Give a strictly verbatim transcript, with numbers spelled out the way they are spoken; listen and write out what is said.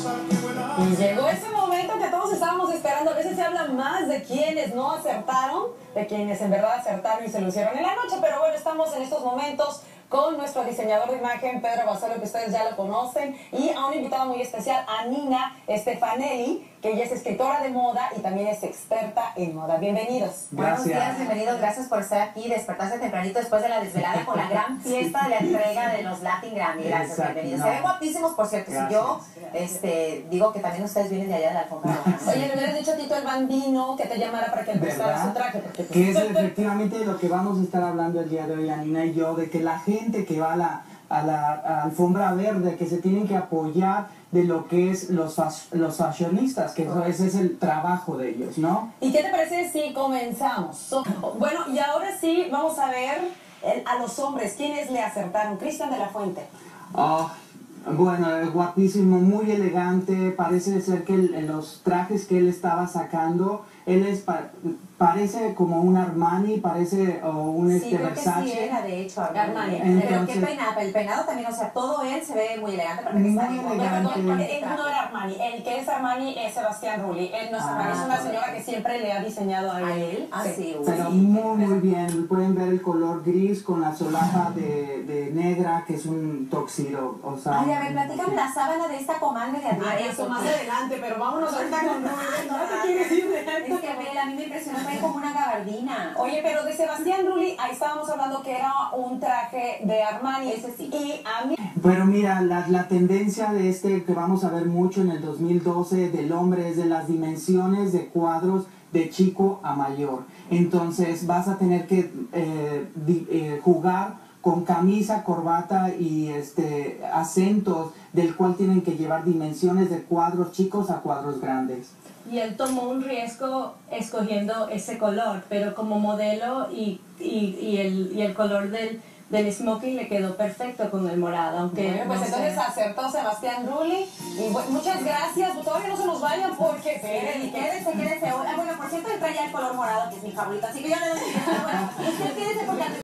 Y llegó ese momento que todos estábamos esperando. A veces se habla más de quienes no acertaron, de quienes en verdad acertaron y se lucieron en la noche. Pero bueno, estamos en estos momentos con nuestro diseñador de imagen, Pedro Basolio, que ustedes ya lo conocen, y a una invitada muy especial, a Nina Stefanelli, que ella es escritora de moda y también es experta en moda. Bienvenidos. Gracias. Buenos días, bienvenidos, gracias por estar aquí, despertarse tempranito después de la desvelada con la gran fiesta de la entrega de los Latin Grammy. Gracias, Exacto, bienvenidos. no. Se ven guapísimos, por cierto. Si yo este, digo que también ustedes vienen de allá de la alfombra roja. Oye, le hubieras dicho a Tito el Bambino que te llamara para que le prestara su traje. Porque pues... Que es efectivamente lo que vamos a estar hablando el día de hoy, Anina y yo, de que la gente que va a la, a la a alfombra verde, que se tienen que apoyar de lo que es los, fas, los fashionistas, que eso, ese es el trabajo de ellos, ¿no? ¿Y qué te parece si comenzamos? So, bueno, y ahora sí, vamos a ver el, a los hombres, ¿quiénes le acertaron? Cristian de la Fuente. Oh, bueno, es guapísimo, muy elegante, parece ser que el, los trajes que él estaba sacando, él es pa, parece como un Armani, parece o un sí, este, creo Versace. que sí era, de hecho, Armani. Armani. Pero qué peinado, el peinado también, o sea, todo él se ve muy elegante. Pero Muy está elegante. Perdón, él no era Armani, el que es Armani es Sebastián Rulli. Él no es Armani, Ah, es una señora que siempre le ha diseñado a él. ¿A él? Ah, sí. Uy, Pero sí. muy, muy bien. Pueden ver el color gris con la solapa de, de negra, que es un tuxedo. O sea, Ay, a ver, platícame la sábana de esta comadre de arriba. Ah, eso más adelante, pero vámonos ahorita con Rulli. ¿No te quieres ir de Es que a ver, a mí me impresionó, fue como una gabardina. Oye, pero de Sebastián Rulli, ahí estábamos hablando que era un traje de Armani. Ese sí. Y a mí... pero mira, la, la tendencia de este que vamos a ver mucho en el dos mil doce del hombre es de las dimensiones de cuadros de chico a mayor. Entonces vas a tener que eh, di, eh, jugar con camisa, corbata y este acentos del cual tienen que llevar dimensiones de cuadros chicos a cuadros grandes. Y él tomó un riesgo escogiendo ese color, pero como modelo y, y, y, el, y el color del, del smoking le quedó perfecto con el morado, aunque Bueno, pues no entonces sé. acertó Sebastián Rulli. Y bueno, muchas gracias. Todavía no se nos vayan porque... Sí, quédense, quédense. Ah, bueno, por cierto, él trae ya el color morado, que es mi favorito, así que yo le doy. Bueno, usted quédese porque...